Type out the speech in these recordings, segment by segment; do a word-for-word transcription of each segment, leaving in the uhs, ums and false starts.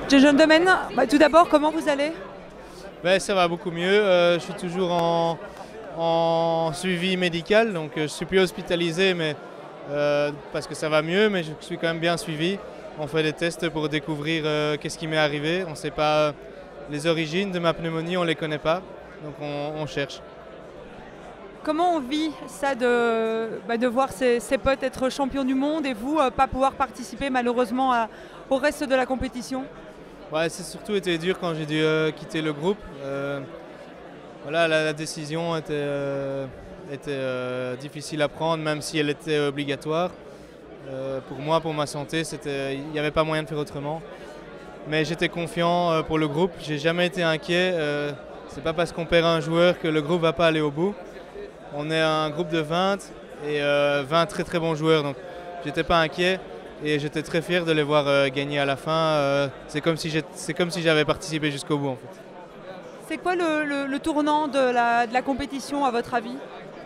Jason Domen, bah, tout d'abord, comment vous allez? Ben, ça va beaucoup mieux. Euh, je suis toujours en, en suivi médical, donc euh, je suis plus hospitalisé, mais euh, parce que ça va mieux, mais je suis quand même bien suivi. On fait des tests pour découvrir euh, qu'est-ce qui m'est arrivé. On ne sait pas les origines de ma pneumonie, on ne les connaît pas, donc on, on cherche. Comment on vit ça de, bah, de voir ses, ses potes être champions du monde et vous euh, pas pouvoir participer malheureusement à, au reste de la compétition? Ouais, c'est surtout été dur quand j'ai dû euh, quitter le groupe. Euh, voilà, la, la décision était, euh, était euh, difficile à prendre, même si elle était obligatoire. Euh, pour moi, pour ma santé, il n'y avait pas moyen de faire autrement. Mais j'étais confiant euh, pour le groupe. J'ai jamais été inquiet. Euh, c'est pas parce qu'on perd un joueur que le groupe va pas aller au bout. On est un groupe de vingt et euh, vingt très très bons joueurs, donc j'étais pas inquiet. Et j'étais très fier de les voir euh, gagner à la fin. Euh, c'est comme si c'est comme si j'avais participé jusqu'au bout en fait. C'est quoi le, le, le tournant de la, de la compétition à votre avis?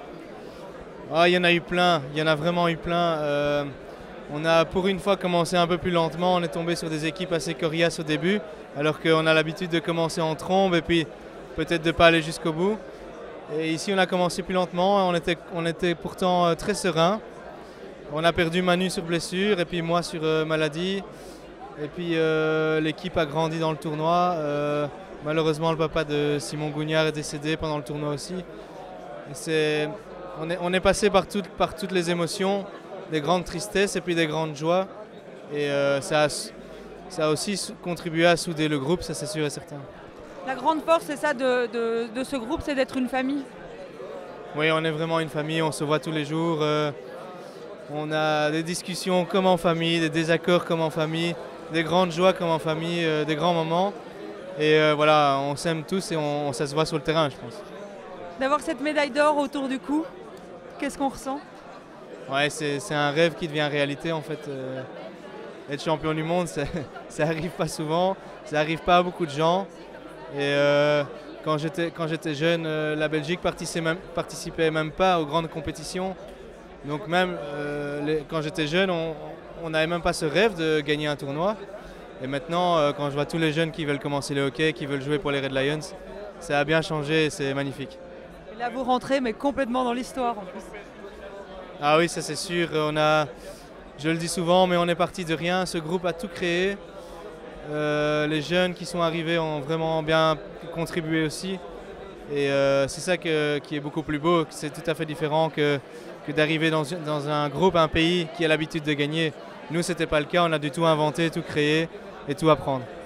Ah, il y en a eu plein, il y en a vraiment eu plein. Euh, on a pour une fois commencé un peu plus lentement, on est tombé sur des équipes assez coriaces au début, alors qu'on a l'habitude de commencer en trombe et puis peut-être de ne pas aller jusqu'au bout. Et ici on a commencé plus lentement, on était, on était pourtant euh, très serein. On a perdu Manu sur blessure et puis moi sur euh, maladie. Et puis euh, l'équipe a grandi dans le tournoi. Euh, malheureusement, le papa de Simon Gougnard est décédé pendant le tournoi aussi. Et c'est, on, est, on est passé par, tout, par toutes les émotions, des grandes tristesses et puis des grandes joies. Et euh, ça, a, ça a aussi contribué à souder le groupe, ça c'est sûr et certain. La grande force, c'est ça de, de, de ce groupe, c'est d'être une famille. Oui, on est vraiment une famille, on se voit tous les jours. Euh, On a des discussions comme en famille, des désaccords comme en famille, des grandes joies comme en famille, euh, des grands moments. Et euh, voilà, on s'aime tous et on, ça se voit sur le terrain, je pense. D'avoir cette médaille d'or autour du cou, qu'est-ce qu'on ressent? Ouais, c'est un rêve qui devient réalité en fait. Euh, être champion du monde, ça n'arrive pas souvent, ça n'arrive pas à beaucoup de gens. Et euh, quand j'étais jeune, euh, la Belgique participait même, participait même pas aux grandes compétitions. Donc même euh, les, quand j'étais jeune, on n'avait même pas ce rêve de gagner un tournoi. Et maintenant, euh, quand je vois tous les jeunes qui veulent commencer le hockey, qui veulent jouer pour les Red Lions, ça a bien changé et c'est magnifique. Et là, vous rentrez, mais complètement dans l'histoire en plus. Ah oui, ça c'est sûr. On a, je le dis souvent, mais on est parti de rien. Ce groupe a tout créé. Euh, les jeunes qui sont arrivés ont vraiment bien contribué aussi. Et euh, c'est ça que, qui est beaucoup plus beau. C'est tout à fait différent que que d'arriver dans, dans un groupe, un pays qui a l'habitude de gagner. Nous, ce n'était pas le cas, on a du tout inventé, tout créé et tout apprendre.